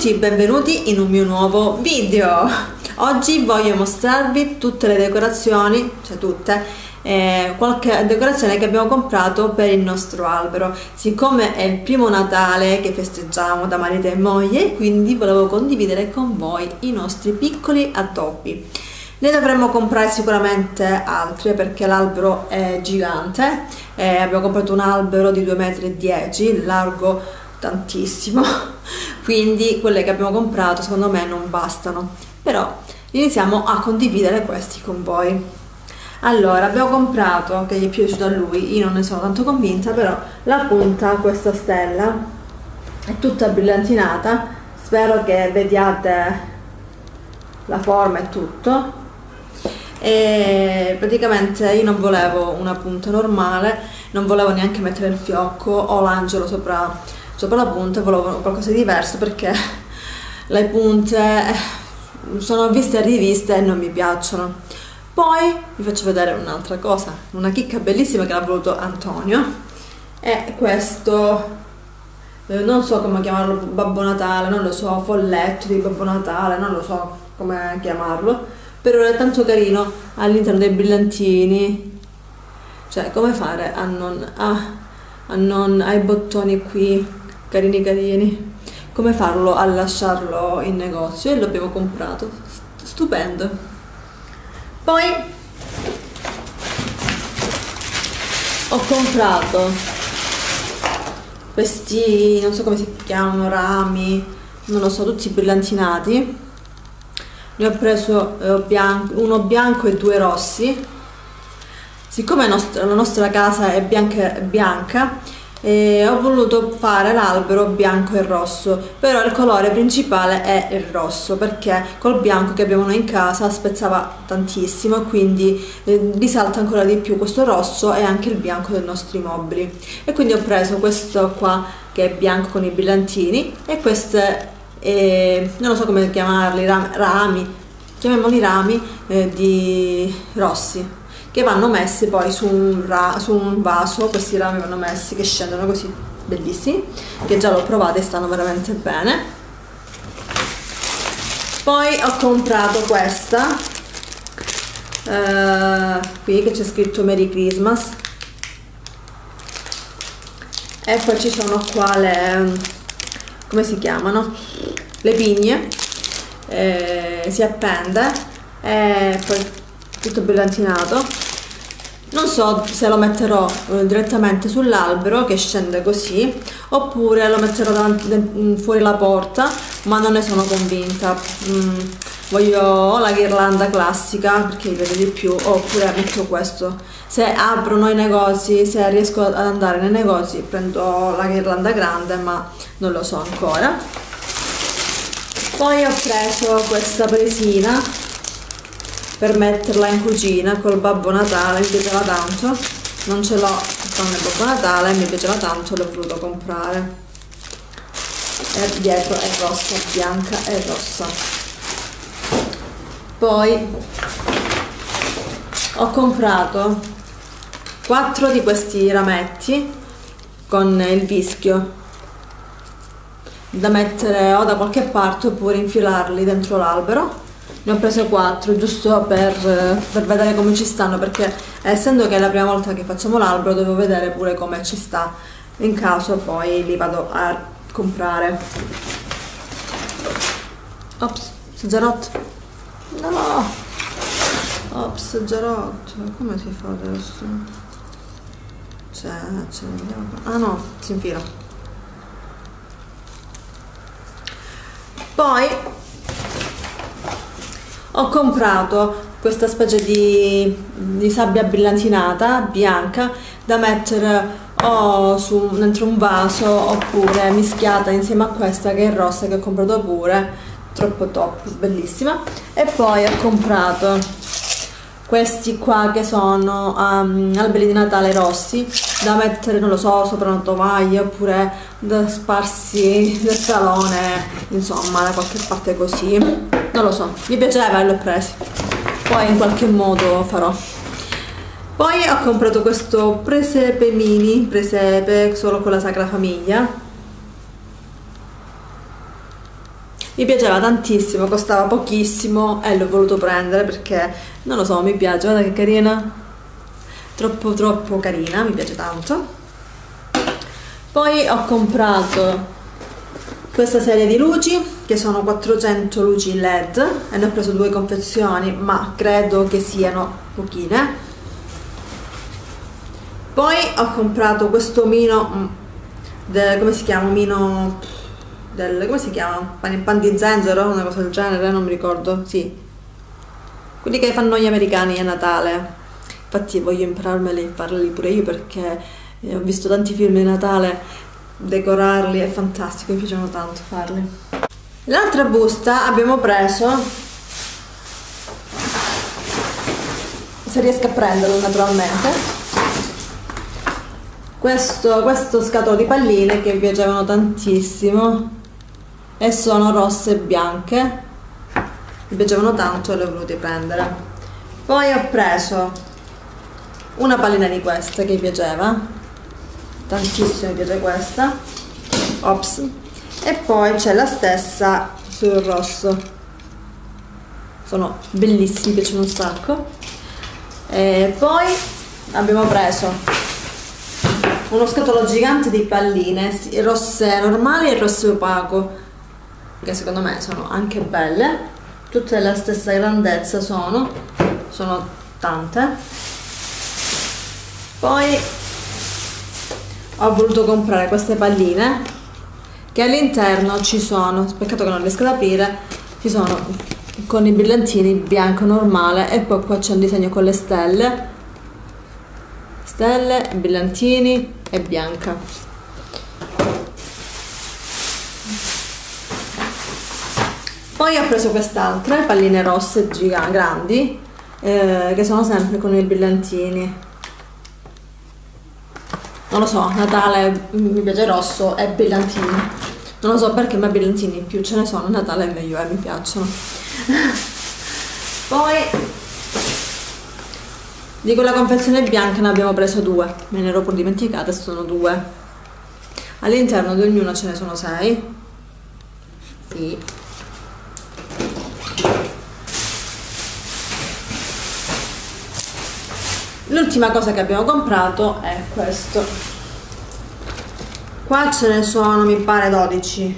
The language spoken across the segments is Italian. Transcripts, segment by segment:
tutti, benvenuti in un mio nuovo video. Oggi voglio mostrarvi tutte le decorazioni, cioè tutte, qualche decorazione che abbiamo comprato per il nostro albero. Siccome è il primo Natale che festeggiamo da marito e moglie, quindi volevo condividere con voi i nostri piccoli addobbi. Ne dovremmo comprare sicuramente altri perché l'albero è gigante. Abbiamo comprato un albero di 2,10 m, largo tantissimo, quindi quelle che abbiamo comprato secondo me non bastano, però iniziamo a condividere questi con voi. Allora, abbiamo comprato, che gli è piaciuto a lui, io non ne sono tanto convinta, però la punta, questa stella è tutta brillantinata, spero che vediate la forma e tutto. E praticamente io non volevo una punta normale, non volevo neanche mettere il fiocco o l'angelo sopra la punta, volevo qualcosa di diverso perché le punte sono viste e riviste e non mi piacciono. Poi vi faccio vedere un'altra cosa, una chicca bellissima che l'ha voluto Antonio, è questo, non so come chiamarlo, Babbo Natale, non lo so, folletto di Babbo Natale, non lo so come chiamarlo, però è tanto carino all'interno dei brillantini, cioè come fare a non ai bottoni qui carini, come farlo a lasciarlo in negozio, e l'abbiamo comprato, stupendo. Poi ho comprato questi, non so come si chiamano, rami, non lo so, tutti brillantinati. Ne ho preso uno bianco e due rossi. Siccome la nostra casa è bianca, ho voluto fare l'albero bianco e rosso, però il colore principale è il rosso perché col bianco che abbiamo noi in casa spezzava tantissimo, quindi risalta ancora di più questo rosso e anche il bianco dei nostri mobili. E quindi ho preso questo qua che è bianco con i brillantini e queste non lo so come chiamarli, rami, chiamiamoli rami di rossi, che vanno messi poi su un vaso. Questi rami vanno messi, che scendono così, bellissimi, che già l'ho provato e stanno veramente bene. Poi ho comprato questa qui che c'è scritto Merry Christmas, e poi ci sono qua le, come si chiamano, le pigne, si appende e poi tutto brillantinato. Non so se lo metterò direttamente sull'albero che scende così, oppure lo metterò fuori la porta, ma non ne sono convinta. Voglio o la ghirlanda classica perché li vedo di più, oppure metto questo. Se aprono i negozi, se riesco ad andare nei negozi, prendo la ghirlanda grande, ma non lo so ancora. Poi ho preso questa presina per metterla in cucina col Babbo Natale, mi piaceva tanto, non ce l'ho con il Babbo Natale, mi piaceva tanto, l'ho voluto comprare. E dietro è rossa, bianca e rossa. Poi ho comprato 4 di questi rametti con il vischio da mettere o da qualche parte oppure infilarli dentro l'albero. Ne ho preso 4 giusto per vedere come ci stanno, perché essendo che è la prima volta che facciamo l'albero devo vedere pure come ci sta, in caso poi li vado a comprare. Ops, si è già rotto. No, ops, si è già rotto. Come si fa adesso? Ah no, si infila. Poi ho comprato questa specie di sabbia brillantinata bianca da mettere o dentro un vaso oppure mischiata insieme a questa che è rossa, che ho comprato pure, troppo top, bellissima. E poi ho comprato questi qua che sono alberi di Natale rossi da mettere, non lo so, sopra una tovaglia oppure da sparsi nel salone, insomma da qualche parte così, non lo so, mi piaceva e l'ho preso, poi in qualche modo farò. Poi ho comprato questo presepe mini, presepe solo con la Sacra Famiglia, Mi piaceva tantissimo, costava pochissimo e l'ho voluto prendere perché, non lo so, mi piace, guarda che carina, troppo carina, mi piace tanto. Poi ho comprato questa serie di luci, che sono 400 luci LED, e ne ho preso 2 confezioni, ma credo che siano pochine. Poi ho comprato questo omino, come si chiama? Omino come si chiama? Pan di zenzero, una cosa del genere, non mi ricordo, sì. Quelli che fanno gli americani a Natale. Infatti voglio impararmeli e farli pure io perché ho visto tanti film di Natale, decorarli è fantastico, mi piacciono tanto farli. L'altra busta abbiamo preso, se riesco a prenderlo naturalmente, questo scatolo di palline che mi piacevano tantissimo e sono rosse e bianche, mi piacevano tanto e le ho volute prendere. Poi ho preso una pallina di queste che mi piaceva tantissimo, mi piace questa, ops, e poi c'è la stessa sul rosso, sono bellissimi, mi piacciono un sacco. E poi abbiamo preso uno scatolo gigante di palline, rosse normali e rosse opaco, che secondo me sono anche belle, tutte della stessa grandezza, sono tante. Poi ho voluto comprare queste palline che all'interno ci sono, peccato che non riesco ad aprire, ci sono con i brillantini bianco normale e poi qua c'è un disegno con le stelle, brillantini e bianca. Poi ho preso quest'altra, palline rosse grandi, che sono sempre con i brillantini. Non lo so, Natale mi piace rosso e brillantini. Non lo so perché, ma brillantini più ce ne sono, Natale è meglio, mi piacciono. Poi di quella confezione bianca ne abbiamo preso 2, me ne ero pure dimenticata, sono 2. All'interno di ognuno ce ne sono 6. Sì. L'ultima cosa che abbiamo comprato è questo. Qua ce ne sono, mi pare, 12.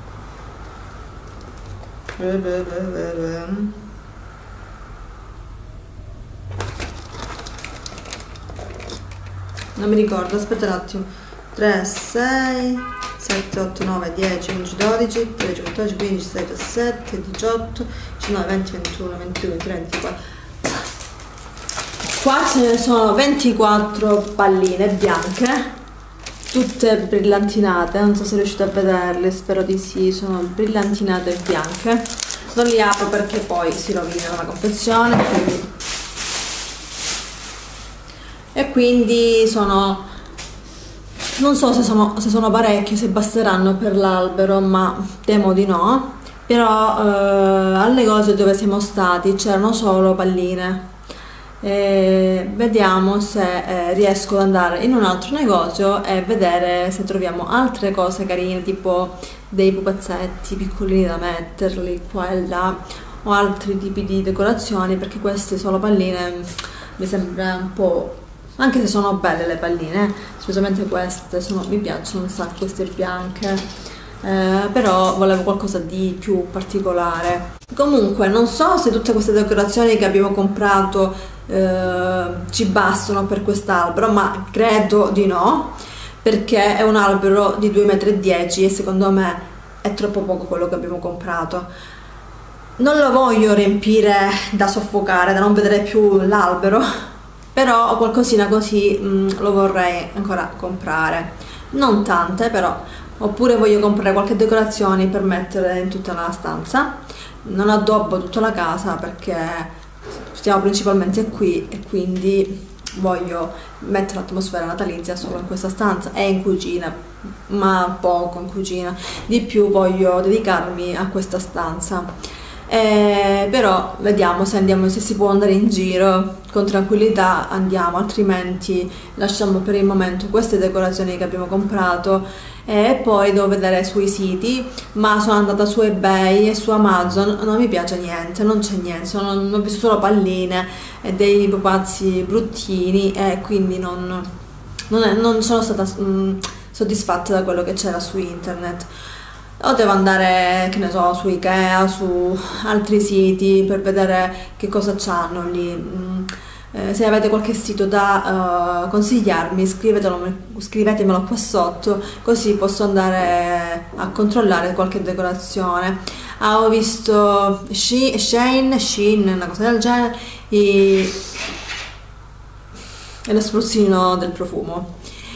Non mi ricordo, aspetta un attimo. 3, 6, 7, 8, 9, 10, 11, 12, 13, 14, 15, 16, 17, 18, 19, 20, 21, 22, 23, 24. Qua ce ne sono 24 palline bianche, tutte brillantinate, non so se riuscite a vederle, spero di sì, sono brillantinate e bianche. Non li apro perché poi si rovina la confezione, quindi sono, non so se sono parecchie, se basteranno per l'albero, ma temo di no. Però al negozio dove siamo stati c'erano solo palline. Vediamo se riesco ad andare in un altro negozio e vedere se troviamo altre cose carine, tipo dei pupazzetti piccolini da metterli qua e là, o altri tipi di decorazioni, perché queste solo palline mi sembra un po', anche se sono belle le palline, specialmente queste mi piacciono un sacco, queste bianche. Però volevo qualcosa di più particolare. Comunque non so se tutte queste decorazioni che abbiamo comprato ci bastano per quest'albero, ma credo di no, perché è un albero di 2,10 m e secondo me è troppo poco quello che abbiamo comprato. Non lo voglio riempire da soffocare, da non vedere più l'albero, però qualcosina così lo vorrei ancora comprare, non tante però. Oppure voglio comprare qualche decorazione per mettere in tutta la stanza. Non addobbo tutta la casa perché stiamo principalmente qui e quindi voglio mettere l'atmosfera natalizia solo in questa stanza e in cucina, ma poco in cucina. Di più voglio dedicarmi a questa stanza. Però vediamo se si può andare in giro con tranquillità, andiamo, altrimenti lasciamo per il momento queste decorazioni che abbiamo comprato e poi devo vedere sui siti, ma sono andata su eBay e su Amazon, non mi piace niente, non c'è niente, ho visto solo palline e dei pupazzi bruttini e quindi non sono stata soddisfatta da quello che c'era su internet. O devo andare, che ne so, su Ikea, su altri siti per vedere che cosa c'hanno lì. Se avete qualche sito da consigliarmi, scrivetemelo qua sotto, così posso andare a controllare qualche decorazione. Ho visto Shein, una cosa del genere, e lo spruzzino del profumo,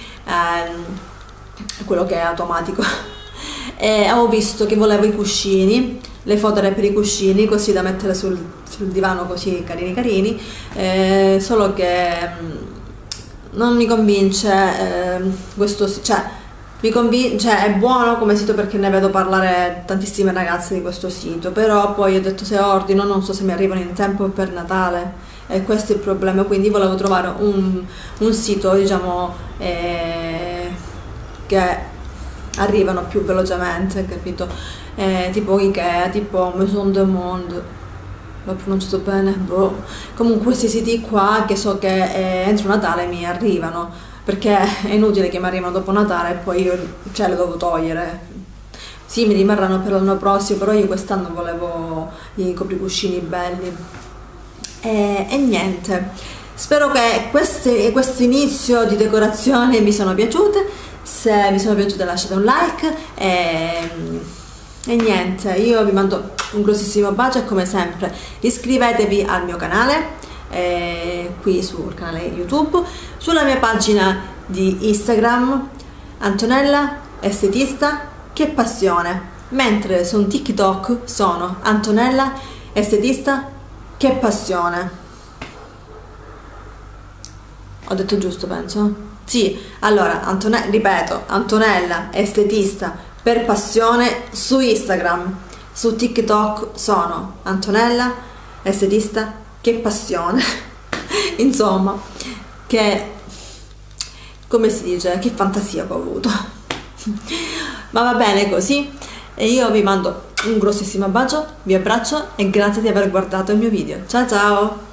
quello che è automatico. E avevo visto che volevo i cuscini, le fodere per i cuscini così da mettere sul divano, così carini, solo che non mi convince questo, cioè è buono come sito perché ne vedo parlare tantissime ragazze di questo sito, però poi ho detto se ordino non so se mi arrivano in tempo per Natale e questo è il problema, quindi volevo trovare un sito, diciamo, che arrivano più velocemente, capito? Tipo Ikea, tipo Maison du Monde, l'ho pronunciato bene? Boh. Comunque questi siti qua che so che entro Natale mi arrivano, perché è inutile che mi arrivano dopo Natale e poi io le devo togliere. Sì, mi rimarranno per l'anno prossimo, però io quest'anno volevo i copricuscini belli. E niente, spero che questo inizio di decorazione vi sono piaciute. Se vi sono piaciute lasciate un like e niente, io vi mando un grossissimo bacio e come sempre iscrivetevi al mio canale, qui sul canale YouTube, sulla mia pagina di Instagram Antonella Estetista Che Passione, mentre su TikTok sono Antonella Estetista Che Passione. Ho detto giusto, penso? Sì, allora, ripeto, Antonella Estetista per Passione su Instagram, su TikTok sono Antonella Estetista Che Passione. Insomma, come si dice, che fantasia che ho avuto. Ma va bene così, e io vi mando un grossissimo bacio, vi abbraccio e grazie di aver guardato il mio video. Ciao ciao!